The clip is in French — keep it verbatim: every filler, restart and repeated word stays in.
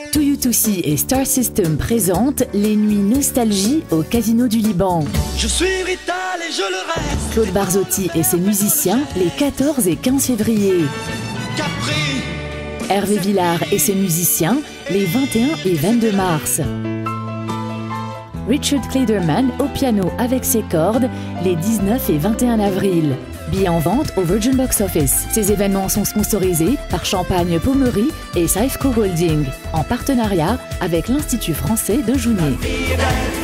To You To See et Star System présentent les nuits nostalgie au Casino du Liban. Je suis Rital et je le reste. Claude Barzotti et ses musiciens les quatorze et quinze février. Capri. Hervé Villard et ses musiciens les vingt et un et vingt-deux mars. Richard Clayderman au piano avec ses cordes les dix-neuf et vingt et un avril. Billets en vente au Virgin Box Office. Ces événements sont sponsorisés par Champagne Pommery et Safeco Holding, en partenariat avec l'Institut français de Jounier.